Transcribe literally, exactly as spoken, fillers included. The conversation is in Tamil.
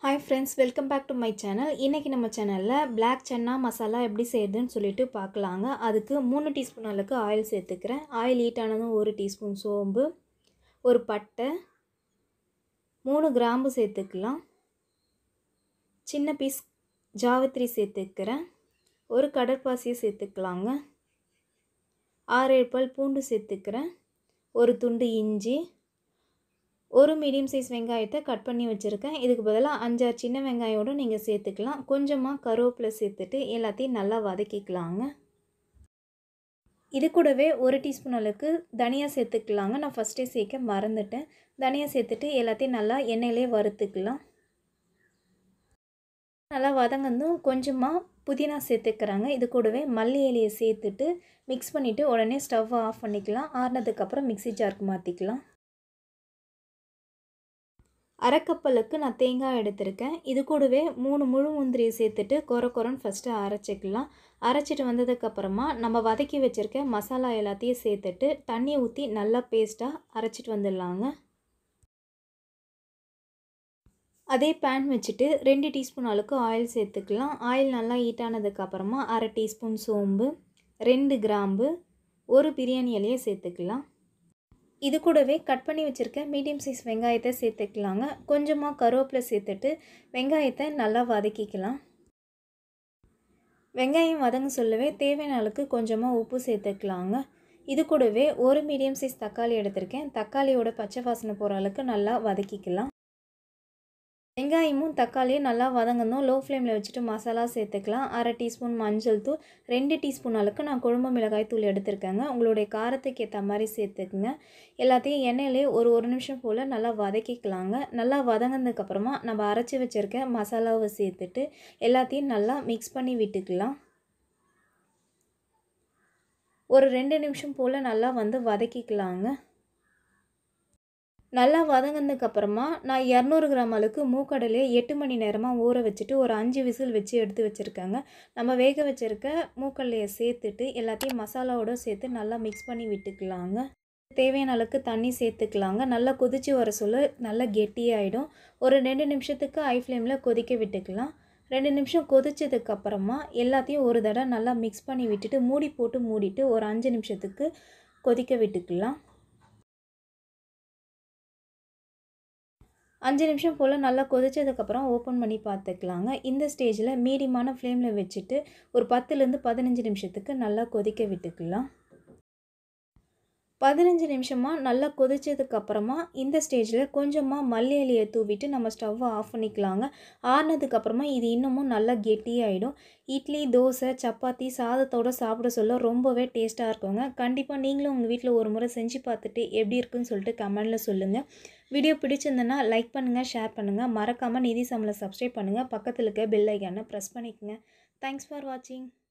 Hi friends, welcome back to my channel. இன்னைக்கு நம்ம சேனல்ல black channa masala எப்படி செய்யறதுன்னு சொல்லிட்டு பார்க்கலாங்க. அதுக்கு மூணு டீஸ்பூன் அளவுக்கு ஆயில் சேர்த்துக்கிறேன். ஆயில் ஹீட் ஆனதும் ஒரு டீஸ்பூன் சோம்பு, ஒரு பட்டை, மூணு கிராம்பு சேர்த்துக்கலாம். சின்ன பீஸ் ஜாவித்ரி சேர்த்துக்கிறேன். ஒரு கடற்பாசியை சேர்த்துக்கலாங்க. ஆறு ஏழு பல் பூண்டு சேர்த்துக்கிறேன். ஒரு துண்டு இஞ்சி, ஒரு மீடியம் சைஸ் வெங்காயத்தை கட் பண்ணி வச்சுருக்கேன். இதுக்கு பதிலாக அஞ்சாறு சின்ன வெங்காயோடு நீங்கள் சேர்த்துக்கலாம். கொஞ்சமாக கருவேப்பிலை சேர்த்துட்டு எல்லாத்தையும் நல்லா வதக்கிக்கலாங்க. இது கூடவே ஒரு டீஸ்பூன் அளவுக்கு தனியா சேர்த்துக்கலாங்க. நான் ஃபஸ்ட்டே சேர்க்க மறந்துட்டேன். தனியா சேர்த்துட்டு எல்லாத்தையும் நல்லா எண்ணெயிலே வறுத்துக்கலாம். நல்லா வதங்கந்தும் கொஞ்சமாக புதினா சேர்த்துக்கிறாங்க. இது கூடவே மல்லி இலையை சேர்த்துட்டு மிக்ஸ் பண்ணிவிட்டு உடனே ஸ்டவ் ஆஃப் பண்ணிக்கலாம். ஆறுனதுக்கப்புறம் மிக்சி ஜாருக்கு மாற்றிக்கலாம். அரைக்கப்பலுக்கு நான் தேங்காய் எடுத்திருக்கேன். இது கூடவே மூணு முழு முந்திரியை சேர்த்துட்டு கொர கொரன்னு ஃபஸ்ட்டு அரைச்சிக்கலாம். அரைச்சிட்டு வந்ததுக்கப்புறமா நம்ம வதக்கி வச்சுருக்க மசாலா எல்லாத்தையும் சேர்த்துட்டு தண்ணி ஊற்றி நல்லா பேஸ்ட்டாக அரைச்சிட்டு வந்துடலாங்க. அதே பேன் வச்சுட்டு ரெண்டு டீஸ்பூன் அளவுக்கு ஆயில் சேர்த்துக்கலாம். ஆயில் நல்லா ஹீட் ஆனதுக்கப்புறமா அரை டீஸ்பூன் சோம்பு, ரெண்டு கிராம்பு, ஒரு பிரியாணி இலையை சேர்த்துக்கலாம். இது கூடவே கட் பண்ணி வச்சுருக்க மீடியம் சைஸ் வெங்காயத்தை சேர்த்துக்கலாங்க. கொஞ்சமாக கருவேப்பிலை சேர்த்துட்டு வெங்காயத்தை நல்லா வதக்கிக்கலாம். வெங்காயம் வதங்க சொல்லவே தேவையான அளவுக்கு கொஞ்சமாக உப்பு சேர்த்துக்கலாங்க. இது கூடவே ஒரு மீடியம் சைஸ் தக்காளி எடுத்திருக்கேன். தக்காளியோட பச்சை வாசனை போகிற அளவுக்கு நல்லா வதக்கிக்கலாம். வெங்காயமும் தக்காளியும் நல்லா வதங்கணும். லோ ஃப்ளேமில் வச்சுட்டு மசாலா சேர்த்துக்கலாம். அரை டீஸ்பூன் மஞ்சள் தூள், ரெண்டு டீஸ்பூன் அளவுக்கு நான் குழம்பு மிளகாய் தூள் எடுத்துருக்கேங்க. உங்களுடைய காரத்துக்கு ஏற்ற மாதிரி சேர்த்துக்குங்க. எல்லாத்தையும் எண்ணெயிலே ஒரு ஒரு நிமிஷம் போல் நல்லா வதக்கிக்கலாங்க. நல்லா வதங்கினதுக்கப்புறமா நம்ம அரைச்சி வச்சுருக்க மசாலாவை சேர்த்துட்டு எல்லாத்தையும் நல்லா மிக்ஸ் பண்ணி விட்டுக்கலாம். ஒரு ரெண்டு நிமிஷம் போல் நல்லா வந்து வதக்கிக்கலாங்க. நல்லா வதங்கினதுக்கப்புறமா நான் இரநூறு கிராம் அளவுக்கு மூக்கடலையை எட்டு மணி நேரமாக ஊற வச்சுட்டு ஒரு அஞ்சு விசில் வச்சு எடுத்து வச்சுருக்காங்க. நம்ம வேக வச்சுருக்க மூக்கடலையை சேர்த்துட்டு எல்லாத்தையும் மசாலாவோடு சேர்த்து நல்லா மிக்ஸ் பண்ணி விட்டுக்கலாங்க. தேவையான அளவுக்கு தண்ணி சேர்த்துக்கலாங்க. நல்லா கொதித்து வர சொல்ல நல்லா கெட்டியாகிடும். ஒரு ரெண்டு நிமிஷத்துக்கு ஹை ஃப்ளேமில் கொதிக்க விட்டுக்கலாம். ரெண்டு நிமிஷம் கொதிச்சதுக்கப்புறமா எல்லாத்தையும் ஒரு தடவை நல்லா மிக்ஸ் பண்ணி விட்டுட்டு மூடி போட்டு மூடிட்டு ஒரு அஞ்சு நிமிஷத்துக்கு கொதிக்க விட்டுக்கலாம். அஞ்சு நிமிஷம் போல் நல்லா கொதிச்சதுக்கப்புறம் ஓப்பன் பண்ணி பார்த்துக்கலாங்க. இந்த ஸ்டேஜில் மீடியமான ஃப்ளேமில் வச்சுட்டு ஒரு பத்துலேருந்து பதினஞ்சு நிமிஷத்துக்கு நல்லா கொதிக்க விட்டுக்கலாம். பதினஞ்சு நிமிஷமாக நல்லா கொதிச்சதுக்கப்புறமா இந்த ஸ்டேஜில் கொஞ்சமாக மல்லி இலையை தூவிட்டு நம்ம ஸ்டவ்வை ஆஃப் பண்ணிக்கலாங்க. ஆறுனதுக்கப்புறமா இது இன்னமும் நல்லா கெட்டியாகிடும். இட்லி, தோசை, சப்பாத்தி, சாதத்தோடு சாப்பிட சொல்ல ரொம்பவே டேஸ்ட்டாக இருக்குங்க. கண்டிப்பாக நீங்களும் உங்கள் வீட்டில் ஒரு முறை செஞ்சு பார்த்துட்டு எப்படி இருக்குன்னு சொல்லிட்டு கமெண்டில் சொல்லுங்கள். வீடியோ பிடிச்சிருந்ததுன்னா லைக் பண்ணுங்கள், ஷேர் பண்ணுங்கள். மறக்காமல் நிதி சமையலை சப்ஸ்கிரைப் பண்ணுங்கள். பக்கத்தில் இருக்க பெல் ஐக்கானை ப்ரெஸ் பண்ணிக்கோங்க. தேங்க்ஸ் ஃபார் வாட்சிங்.